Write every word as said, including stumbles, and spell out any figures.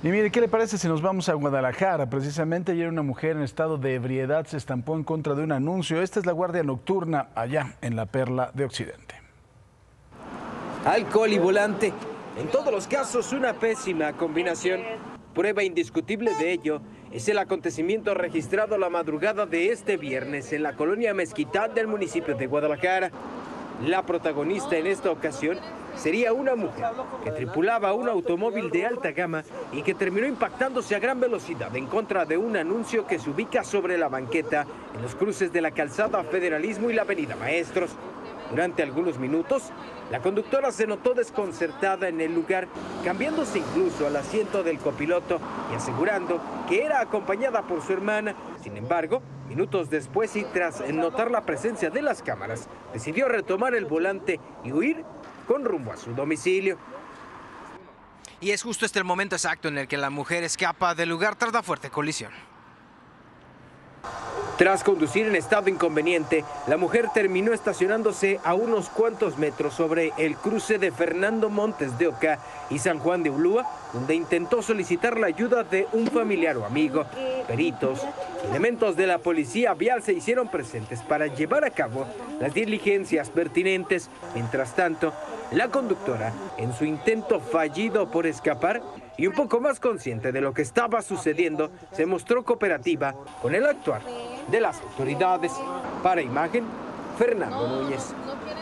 Y mire, ¿qué le parece si nos vamos a Guadalajara? Precisamente ayer una mujer en estado de ebriedad se estampó en contra de un anuncio. Esta es la Guardia Nocturna allá en la Perla de Occidente. Alcohol y volante, en todos los casos una pésima combinación. Prueba indiscutible de ello es el acontecimiento registrado la madrugada de este viernes en la colonia Mezquitán del municipio de Guadalajara. La protagonista en esta ocasión sería una mujer que tripulaba un automóvil de alta gama y que terminó impactándose a gran velocidad en contra de un anuncio que se ubica sobre la banqueta en los cruces de la calzada Federalismo y la avenida Maestros. Durante algunos minutos, la conductora se notó desconcertada en el lugar, cambiándose incluso al asiento del copiloto y asegurando que era acompañada por su hermana. Sin embargo, minutos después y tras notar la presencia de las cámaras, decidió retomar el volante y huir con rumbo a su domicilio. Y es justo este el momento exacto en el que la mujer escapa del lugar tras la fuerte colisión. Tras conducir en estado inconveniente, la mujer terminó estacionándose a unos cuantos metros sobre el cruce de Fernando Montes de Oca y San Juan de Ulúa, donde intentó solicitar la ayuda de un familiar o amigo. Peritos y elementos de la policía vial se hicieron presentes para llevar a cabo las diligencias pertinentes. Mientras tanto, la conductora, en su intento fallido por escapar y un poco más consciente de lo que estaba sucediendo, se mostró cooperativa con el actuar de las autoridades. Para Imagen, Fernando Núñez.